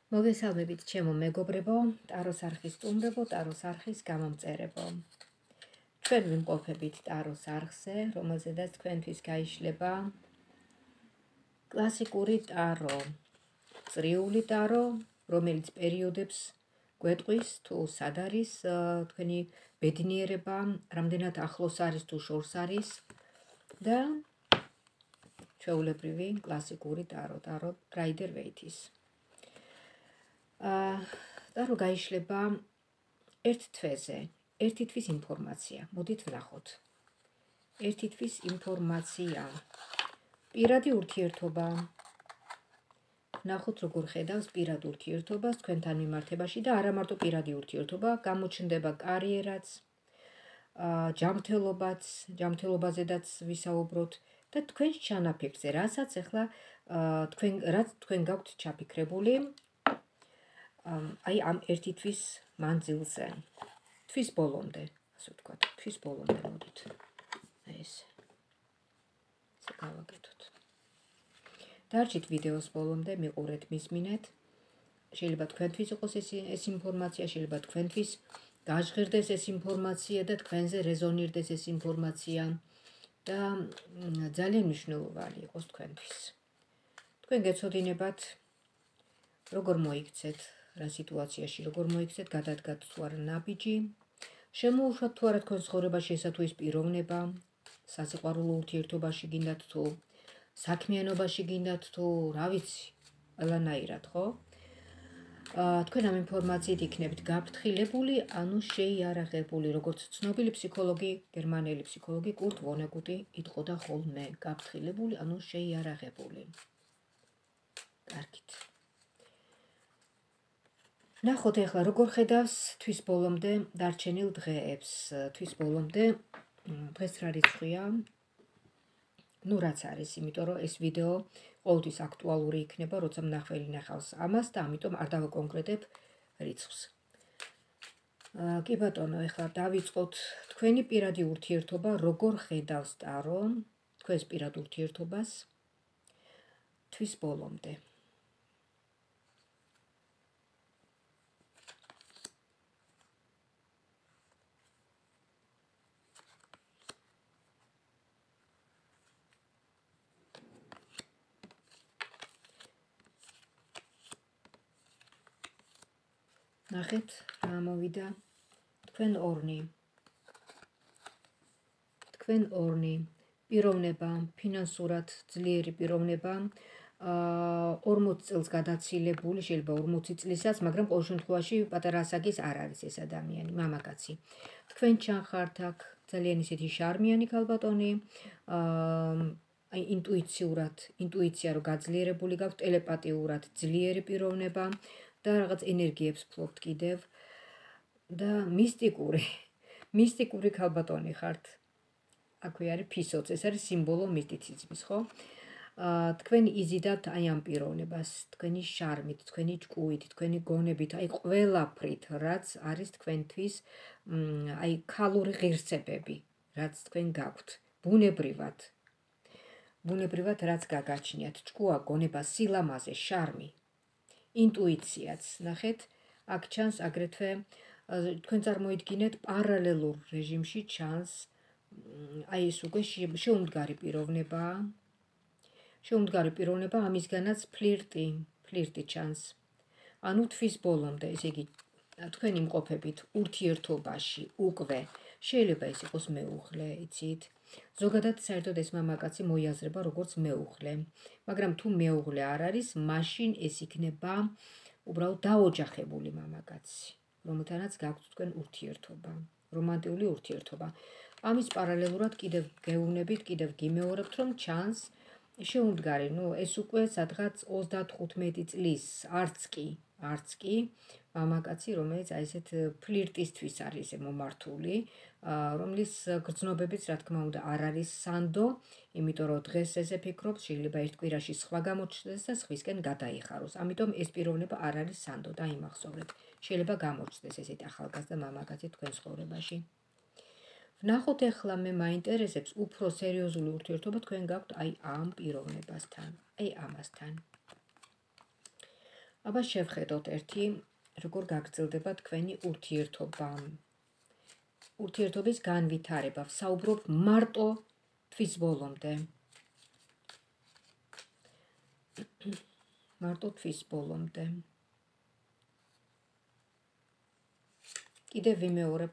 მოგესალმებით ჩემო მეგობრებო, ტაროს არხის სტუმრებო, ტაროს არხის გამომწერებო. ჩვენ ვიმყოფებით ტაროს არხზე, რომელზედაც თქვენთვის გაიშლება კლასიკური ტარო, წრიული ტარო, რომელიც პერიოდებს გვეტყვის თუ სად არის თქვენი ბედნიერება, რამდენად ახლოს არის თუ შორს არის და ჩვეულებრივი კლასიკური ტარო, ტარო რაიდერ ვეითის. ტარო გაიშლება ერთ თვეზე, ერთი თვის ინფორმაცია. მოდით ვნახოთ. ერთი თვის ინფორმაცია. პირადი ურთიერთობა. ვნახოთ როგორ ხედავს პირად ურთიერთობას თქვენთან მიმართებაში და არა მარტო პირადი ურთიერთობა, გამოჩნდება კარიერაც, ჯანმრთელობაზედაც ვისაუბროთ და თქვენს ჩანაფიქრზე, რასაც ახლა თქვენ გაქვთ ჩაფიქრებული აი ამ ერთი თვის მანძილზე. თვის ბოლომდე, ასე ვთქვათ, თვის ბოლომდე მოდით. ეს გავაკეთოთ. დარჩით ვიდეოს ბოლომდე, მიყურეთ, მისმინეთ. შეიძლება თქვენთვის იყოს ეს ინფორმაცია, შეიძლება თქვენთვის გაჟღერდეს ეს ინფორმაცია და თქვენზე რეზონირდეს ეს ინფორმაცია და ძალიან მნიშვნელოვანი იყოს თქვენთვის. თქვენ გეცოდინებათ როგორ მოიქცეთ რა სიტუაციაში, როგორ მოიქცეთ, გადადგათ თუ არა ნაბიჯი, შემოუშვათ თუ არა თქვენ ცხოვრებაში ესა თუ ის პიროვნება, სასიყვარულო ურთიერთობაში გინდათ თუ საქმიანობაში გინდათ თუ რა ვიცი, ყველანაირად, ხო? თქვენ ამ ინფორმაციით იქნებით გაფრთხილებული, ანუ შეიარაღებული, როგორც ცნობილი ფსიქოლოგი, გერმანელი ფსიქოლოგი კურტ ვონეგუტი იტყოდა ხოლმე, გაფრთხილებული, ანუ შეიარაღებული. კარგით. ნახოთ ახლა როგორ ხედავს თვის ბოლომდე დარჩენილ დღეებს, თვის ბოლომდე დღეს რა რიცხვია? ნუ რაც არის, იმიტომ რომ ეს ვიდეო ყოველთვის აქტუალური იქნება, როცა მნახველი ნახავს ამას და ამიტომ არ დავაკონკრეტებ რიცხვს. კი ბატონო, ახლა დავიწყოთ თქვენი პირადი ურთიერთობა, როგორ ხედავს ტარო თქვენს პირად ურთიერთობას თვის ბოლომდე. ნახეთ, რა მოვიდა. თქვენ ორნი, პიროვნება, ფინანსურად ძლიერი პიროვნება, 40 წელს გადაცილებული, შეიძლება 40 წლისაც, მაგრამ ყოველ შემთხვევაში პატარა ასაკის არ არის ეს ადამიანი, მამაკაცი. თქვენ ჩანხართ აქ ძალიან ისეთი შარმიანი ქალბატონი, აი ინტუიცია რო გაძლიერებული გაქვთ, ტელეპათიურად ძლიერი პიროვნება და რაღაც ენერგიებს ფლობთ კიდევ და მისტიკური ქალბატონი ხართ. აქვე არის ფისოც, ეს არის სიმბოლო მისტიციზმის, ხო? თქვენ იზიდავთ აი ამ პიროვნებას, თქვენი შარმით, თქვენი ჭკუით, თქვენი გონებით, აი ყველაფრით, რაც არის თქვენთვის აი ქალური ღირსებები, რაც თქვენ გაქვთ, ბუნებრივად რაც გაგაჩნიათ, ჭკუა, გონება, სილამაზე, შარმი, ინტუიციაც, ნახეთ, აქ ჩანს აგრეთვე თქვენ წარმოიდგინეთ პარალელურ რეჟიმში ჩანს აი ეს უკვე შეუმდგარი პიროვნება, ამისგანაც ფლირტი ჩანს. ანუ თვის ბოლომდე, ესე იგი, თქვენ იმყოფებით ურთიერთობაში უკვე, შეიძლება ეს იყოს მეუღლე, იცით? ზოგადად საერთოდ ეს მამაკაცი მოიაზრება როგორც მეუღლე, მაგრამ თუ მეუღლე არ არის, მაშინ ეს იქნება უბრალოდ დაოჯახებული მამაკაცი, რომელთანაც გაქვთ თქვენ ურთიერთობა, რომანტიული ურთიერთობა. ამის პარალელურად კიდევ გეუბნებით, კიდევ გიმეორებთ, რომ ჩანს შეუმდგარი, ეს უკვე სადღაც 35 წლის, არც კი მამაკაცი, რომელიც აი ესეთ ფლირტისთვის არის მომართული, რომლის გრძნობებიც, რა თქმა უნდა, არ არის სანდო, იმიტომ რომ დღეს ესე ფიქრობს, შეიძლება ერთ კვირაში სხვა გამოჩნდეს და სხვისკენ გადაიხაროს. ამიტომ ეს პიროვნება არ არის სანდო, დაიმახსოვრეთ. შეიძლება გამოჩნდეს ესეთი ახალგაზრდა მამაკაცი თქვენ ცხოვრებაში. ვნახოთ ახლა მე მაინტერესებს უფრო სერიოზული ურთიერთობა თქვენ გაქვთ აი ამ პიროვნებასთან, აი ამასთან. აბა შევხედოთ ერთი როგორ გაგრძელდება თქვენი ურთიერთობა. ურთიერთობის განვითარება. ვსაუბრობ მარტო თვის ბოლომდე. მარტო თვის ბოლომდე. კიდევ ვიმეორებ.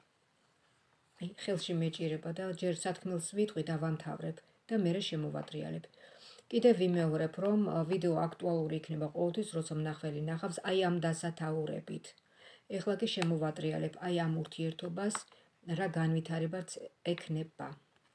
ხელში მეჭირება და ჯერ სათქმელს ვიტყვი და ვამთავრებ და მერე შემოვატრიალებ. კიდევ ვიმეორებ, რომ ვიდეო აქტუალური იქნება ყოველთვის, როცა მნახველი ნახავს აი ამ დასათაურებით. ეხლა კი შემოვატრიალებ აი ამ ურთიერთობას, რა განვითარებაც ექნება.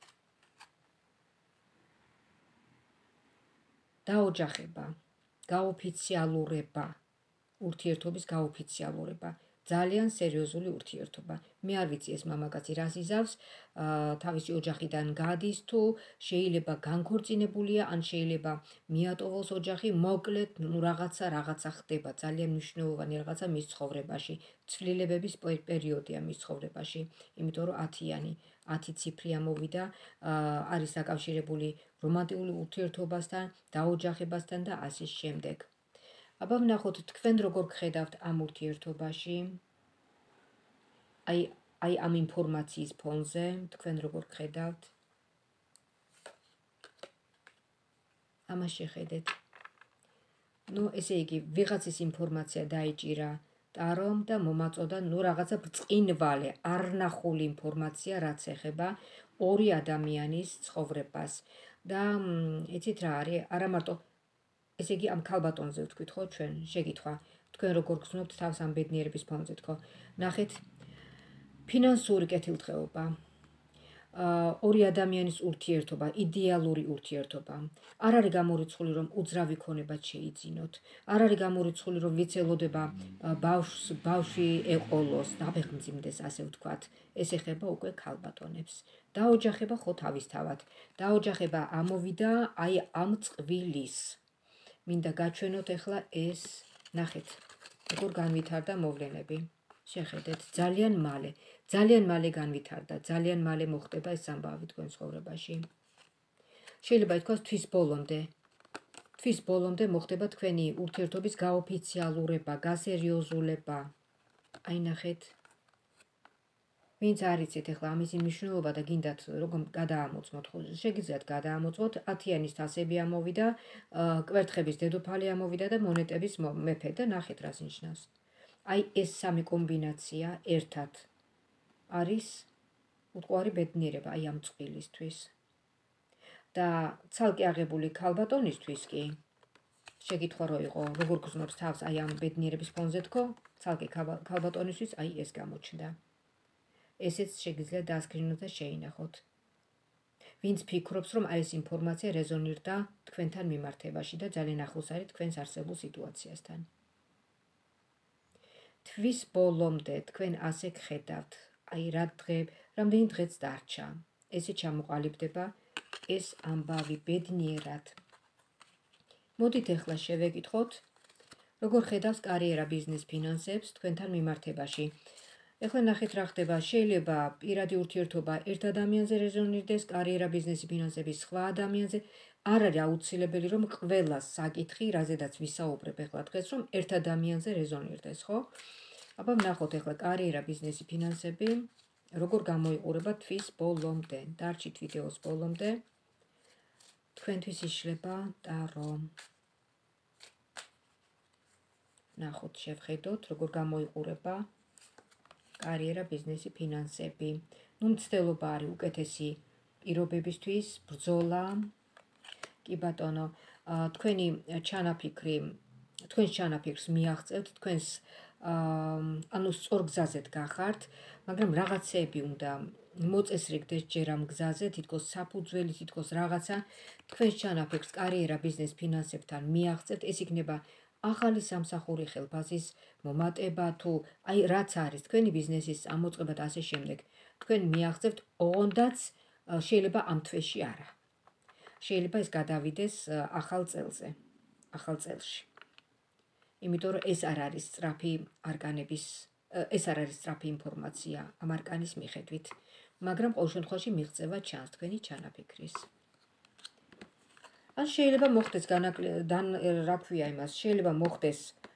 დაოჯახება, გაოფიციალურება, ურთიერთობის გაოფიციალურება. ძალიან სერიოზული ურთიერთობა. მე არ ვიცი ეს მამაკაცი რას იზავს, თავისი ოჯახიდან გადის თუ შეიძლება განქორწინებულია, ან შეიძლება მიატოვოს ოჯახი, მოკლედ, რაღაცა ხდება, ძალიან მნიშვნელოვანი რაღაცა მის ცხოვრებაში. ცვლილებების პერიოდია მის ცხოვრებაში, იმიტომ რომ 10-იანი, 10 ციფრი ამოვიდა, არის დაკავშირებული რომანტიკული ურთიერთობასთან, დაოჯახებასთან და ასის შემდეგ. აბა ვნახოთ თქვენ როგორ გხედავთ ამ ურთიერთობაში. აი ამ ინფორმაციის ფონზე თქვენ როგორ გხედავთ. ამას შეხედეთ. ესე იგი, ვიღაცის ინფორმაცია დაიჭირა ტარომ და მომაწოდა, რაღაცა ბრწყინვალე, არნახული ინფორმაცია, რაც ეხება ორი ადამიანის ცხოვრებას. და იცით რა არის, არა მარტო ესე იგი ამ ქალბატონზე ვთქვით ხო ჩვენ, შეკითხვა, თქვენ როგორ გრძნობთ თავს ამ ბედნიერების ფონზე თქო. ნახეთ, ფინანსური კეთილდღეობა, ორი ადამიანის ურთიერთობა, იდეალური ურთიერთობა. არ არის გამორიცხული, რომ უძრავი ქონებაც შეიძინოთ. არ არის გამორიცხული, რომ ვიცელოდება ბავშვი ეყოლოს, დაბეღმძიმდეს, ასე ვთქვათ. ეს ეხება უკვე ქალბატონებს. დაოჯახება ხო თავისთავად. დაოჯახება ამოვიდა აი ამ წყვილის. მინდა გაჩვენოთ ახლა ეს, ნახეთ, როგორ განვითარდა მოვლენები. შეხედეთ, ძალიან მალე განვითარდა, ძალიან მალე მოხდება ეს ამბავი თქვენ ცხოვრებაში. შეიძლება ითქვას თვის ბოლომდე მოხდება თქვენი ურთიერთობის გაოფიციალურება, გასერიოზულება. აი ნახეთ, ვინც არ იცით ახლა ამის მნიშვნელობა და გინდათ როგორ გადაამოწმოთ, შეგიძლიათ გადაამოწმოთ, 10-яნის თასები ამოვიდა, კვერთხების დედოფალი ამოვიდა და მონეტების მეფე და ნახეთ რას ნიშნავს. აი ეს სამი კომბინაცია ერთად არის უტყუარი ბედნიერება აი ამ წყვილისთვის. და ცალკე აღებული ქალბატონისთვის კი შეკითხვა რო იყო, როგორ გრძნობს თავს აი ამ ბედნიერების ფონზე თქო, ცალკე ქალბატონისთვის აი ეს გამოჩნდა. ესეც შეგიძლიათ დაასკრინოთ და შეინახოთ. ვინც ფიქრობს, რომ აი ეს ინფორმაცია რეზონირდა თქვენთან მიმართებაში და ძალიან ახლოს არის თქვენს არსებულ სიტუაციასთან. თვის ბოლომდე თქვენ ასე გხედავთ, აი რამდენი დღეც დარჩა. ესე ჩამოყალიბდება ეს ამბავი ბედნიერად. მოდით ახლა შევეკითხოთ, როგორ ხედავს კარიერა, ბიზნეს, ფინანსებს თქვენთან მიმართებაში. ეხლა ნახეთ რა ხდება, შეიძლება პირადი ურთიერთობა ერთ ადამიანზე რეზონირდეს, კარიერა, ბიზნესი, ფინანსები სხვა ადამიანზე. არ არის აუცილებელი, რომ ყველა საკითხი, რაზედაც ვისაუბრებ ახლა დღეს, რომ ერთ ადამიანზე რეზონირდეს, ხო? აბა ვნახოთ ახლა კარიერა, ბიზნესი, ფინანსები, როგორ გამოიყურება თვის ბოლომდე. დარჩით ვიდეოს ბოლომდე. თქვენთვის იშლება ტარო. ნახოთ, შევხედოთ, როგორ გამოიყურება კარიერა, ბიზნესი, ფინანსები. მცდელობა არის უკეთესი პირობებისთვის, ბრძოლა. კი ბატონო, თქვენს ჩანაფიქრს მიაღწევთ, თქვენს სწორ გზაზეთ გახართ, მაგრამ რაღაცეები უნდა მოწესრიგდეს ჯერ ამ გზაზე, თითქოს საფუძველი, თითქოს რაღაცა, თქვენს ჩანაფიქრს კარიერა, ბიზნეს, ფინანსებთან მიაღწევთ, ეს იქნება ახალი სამსახური, ხელფასის მომატება თუ აი რაც არის თქვენი ბიზნესის ამოწყება და ასე შემდეგ. თქვენ მიაღწევთ, ოღონდაც შეიძლება ამ თვეში არა. შეიძლება ეს გადავიდეს ახალ წელში. იმიტომ რომ ეს არ არის სწრაფი არკანების, ეს არ არის სწრაფი ინფორმაცია ამ არკანის მიხედვით, მაგრამ ყოველ შემთხვევაში მიღწევა ჩანს თქვენი ჩანაფიქრის. ან შეიძლება მოხდეს რა ქვია იმას, შეიძლება მოხდეს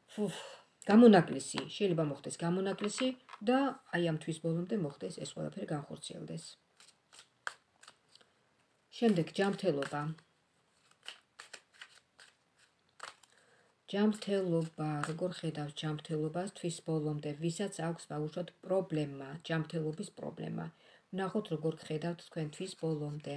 გამონაკლისი, შეიძლება მოხდეს გამონაკლისი და აი ამ თვის ბოლომდე მოხდეს ეს ყველაფერი განხორციელდეს. შემდეგ ჯანმრთელობა. ჯანმრთელობა, როგორ ხედავს ჯანმრთელობას თვის ბოლომდე, ვისაც აქვს ბავშვად პრობლემა, ჯანმრთელობის პრობლემა. ვნახოთ როგორ ხედავთ თქვენ თვის ბოლომდე.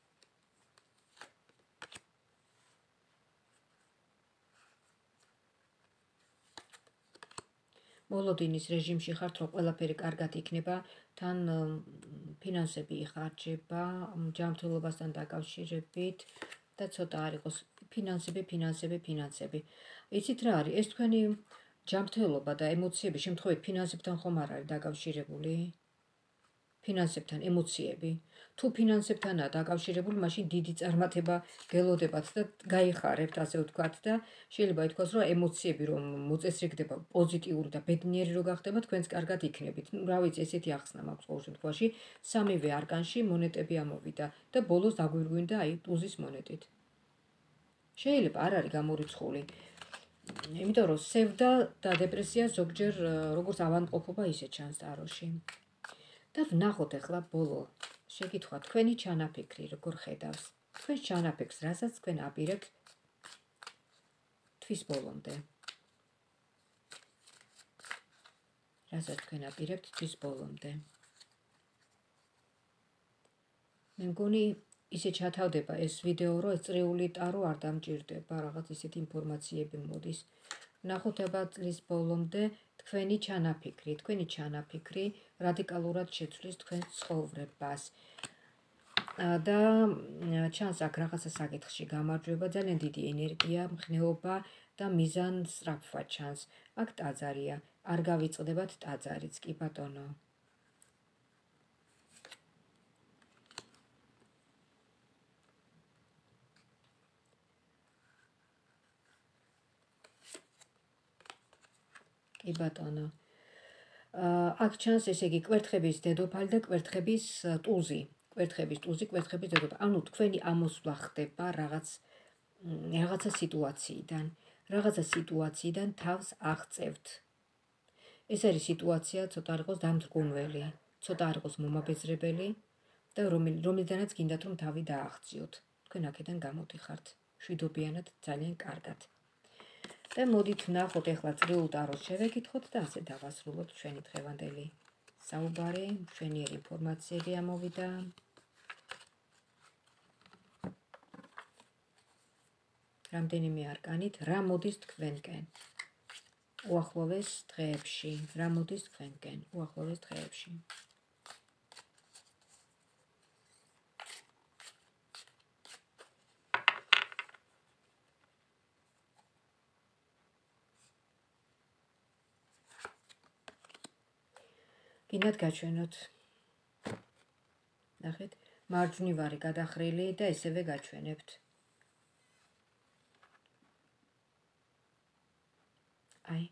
მოლოდინის რეჟიმში ხართ, რომ ყველაფერი კარგად იქნება, თან ფინანსები იხარჯება, ჯანმრთელობასთან დაკავშირებით და ცოტა არ იყოს ფინანსები. იცით რა არის? ეს თქვენი ჯანმრთელობა და ემოციები შემთხვევით ფინანსებთან ხომ არ არის დაკავშირებული? ფინანსებთან, ემოციები. თუ ფინანსებთანაა დაკავშირებული, მაშინ დიდი წარმატება გელოდებათ და გაიხარებთ, ასე ვთქვათ და შეიძლება ითქვას, რომ ემოციები რომ მოწესრიგდება პოზიტიური და ბედნიერი რო გახდება, თქვენც კარგად იქნებით. რა ვიცი, ესეთი ახსნა მაქვს ყოველ შემთხვევაში, სამივე არკანში მონეტები ამოვიდა და ბოლოს დაგვირგვინდა აი ტუზის მონეტით. შეიძლება არ არის გამორიცხული. იმიტომ რომ სევდა და დეპრესია ზოგჯერ როგორც ავადმყოფობა ისე ჩანს ტაროში. და ვნახოთ ახლა ბოლო შეკითხვა, თქვენი ჩანაფიქრი როგორ ხედავს? თქვენს ჩანაფიქრს, რასაც თქვენ აპირებთ თვის ბოლომდე. მე მგონი ისე ჩათავდება ეს ვიდეო, რომ ეს წრიული ტარო არ დამჭირდება, რაღაც ისეთი ინფორმაციები მოდის. ვნახოთ აბა წლის ბოლომდე თქვენი ჩანაფიქრი რადიკალურად შეცვლის თქვენ ცხოვრებას. და ჩანს აქ რაღაცა საკითხში გამარჯვება, ძალიან დიდი ენერგია, მხნეობა და მიზანსწრაფვა ჩანს. აქ ტაძარია, არ გავიწყდებათ ტაძარიც, კი ბატონო. კი ბატონო. აქ ჩანს ესე იგი კვერთხების დედოფალი და კვერთხების ტუზი. კვერთხების დედოფალი. ანუ თქვენი ამოსვლა ხდება რაღაცა სიტუაციიდან თავს აღწევთ. ეს არის სიტუაცია ცოტა არ იყოს დამძრგუნველი, ცოტა არ იყოს მომაბეზრებელი და რომლიდანაც გინდათ რომ თავი დააღწიოთ. თქვენ აქედან გამოდიხართ. შვიდობიანად ძალიან კარგად. და მოდით ვნახოთ ახლა წრიულ ტაროს შევეკითხოთ და ასე დავასრულოთ ჩვენი დღევანდელი საუბარი, მშვენიერი ინფორმაციები ამოვიდა. რამდენიმე არკანით, რა მოდის თქვენკენ უახლოეს დღეებში, გინდათ გაჩვენოთ. ნახეთ, მარჯვნივარი გადახრილი და ესევე გაჩვენებთ. აი.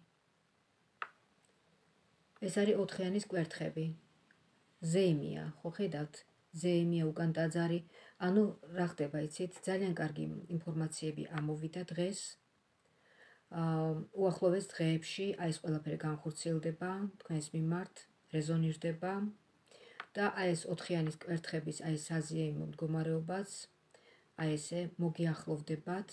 ეს არის 4-იანის კვერთხები. ზეიმია, ხო ხედავთ? ზეიმია უკან ტაძარი. ანუ რა ხდება, იცით? ძალიან კარგი ინფორმაციები ამოვიდა დღეს. უახლოეს დღეებში აი ეს ყველაფერი განხორციელდება თქვენს მიმართ, რეზონირდება და აი ეს 4-იანის კვერთხების აი ეს საზეიმო მდგომარეობაც აი ესე მოგიახლოვდებათ.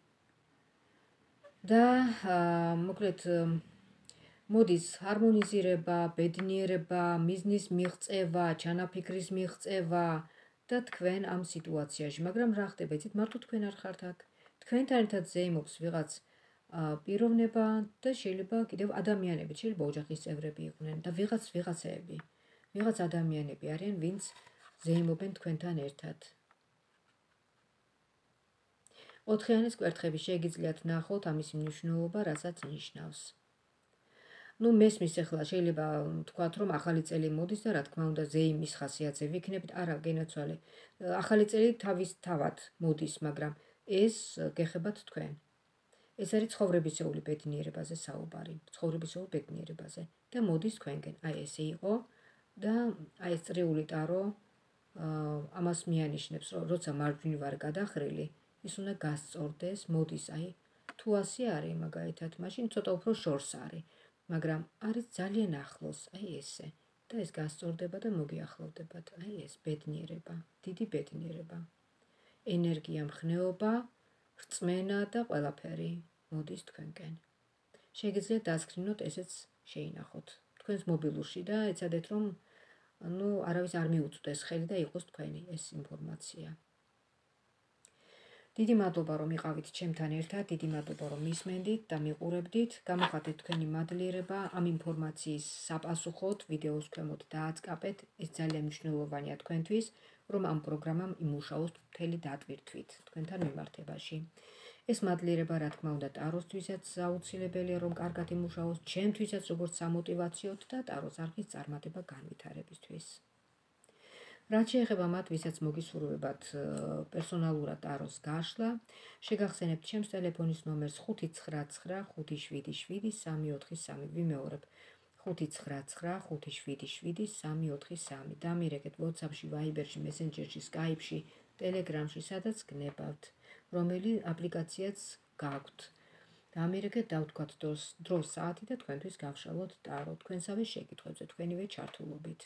და მოკლედ მოდის ჰარმონიზირება, ბედნიერება, მიზნის მიღწევა, ჩანაფიქრის მიღწევა და თქვენ ამ სიტუაციაში, მაგრამ რა ხდება, იცით, მარტო თქვენ არ ხართ აქ. თქვენთან ერთად ზეიმობს ვიღაც პიროვნება და შეიძლება კიდევ ადამიანები, შეიძლება ოჯახის წევრები იყვნენ და ვიღაცები, ვიღაც ადამიანები არიან, ვინც ზეიმობენ თქვენთან ერთად. 4-იანის კვერთხები შეგიძლიათ ნახოთ ამის მნიშვნელობა, რასაც ნიშნავს. მესმის ახლა შეიძლება თქვათ, რომ ახალი წელი მოდის და რა თქმა უნდა ზეიმის ხასიათზე ვიქნებით, არა გენაცვალე. ახალი წელი თავად მოდის, მაგრამ ეს გეხებათ თქვენ. ეს არის ცხოვრებისეული ბედნიერებაზე საუბარი, ცხოვრებისეულ ბედნიერებაზე და მოდის თქვენკენ. აი ესე იყო და აი ეს წრიული ტარო ამას მიანიშნებს, რომ როცა მარჯვნივ არ გადახრილი, ის უნდა გასწორდეს, მოდის აი თუ ასე არის, მაგალითად, მაშინ ცოტა უფრო შორს არის, მაგრამ არის ძალიან ახლოს, აი ესე. და ეს გასწორდება და მოგიახლოვდებათ. აი ეს ბედნიერება, დიდი ბედნიერება. ენერგია, მხნეობა, რწმენა და ყველაფერი მოდის თქვენკენ. შეგიძლიათ დასკრინოთ, ესეც შეინახოთ. თქვენს მობილურში და ეცადეთ რომ არავის არ მიუწვდეს ხელი და იყოს თქვენი ეს ინფორმაცია. დიდი მადლობა რომ იყავით ჩემთან ერთად, დიდი მადლობა რომ მისმენდით და მიყურებდით. გამოხატეთ თქვენი მადლიერება ამ ინფორმაციის საპასუხოდ ვიდეოს ქვემოთ დააწყაპეთ. ეს ძალიან მნიშვნელოვანია თქვენთვის, რომ ამ პროგრამამ იმუშაოს მთელი დატვირთვით თქვენთან მიმართებაში. ეს მადლიერება რა თქმა უნდა ტაროსთვისაც აუცილებელია რომ კარგად იმუშაოს, ჩემთვისაც როგორც სამოტივაციოდ და ტაროს არხის წარმატება განვითარებისთვის. რაც შეეხება მათ, ვისაც მოგისურვებათ პერსონალურად ტაროს გაშლა, შეგახსენებთ ჩემს ტელეფონის ნომერს 599577343. ვიმეორებ 599577343. დამირეკეთ WhatsApp-ში, Viber-ში, Messenger-ში, Skype-ში, Telegram-ში, სადაც გნებავთ, რომელი აპლიკაციაც გაქვთ. დამირეკეთ დავთქვათ დროს, საათი და თქვენთვის გავშალოთ ტარო თქვენსავე შეკითხვებზე, თქვენივე ჩართულობით.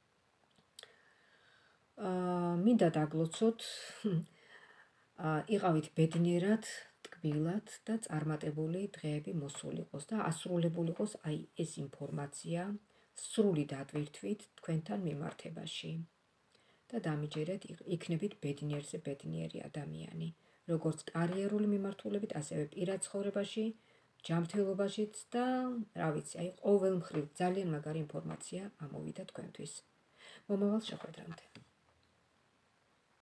მინდა დაგლოცოთ, იყავით ბედნიერად, ტკბილად და წარმატებული დღეები მოსულიყოს და ასრულებული იყოს აი ეს ინფორმაცია სრული დატვირთვით თქვენთან მიმართებაში. და დამიჯერეთ, იქნებით ბედნიერზე ბედნიერი ადამიანი, როგორც კარიერული მიმართულებით, ასევე პირად ცხოვრებაში, ჯანმრთელობაშიც და რა ვიცი, აი ყოველ მხრივ ძალიან მაგარი ინფორმაცია ამოვიდა თქვენთვის. მომავალ შეხვედრამდე.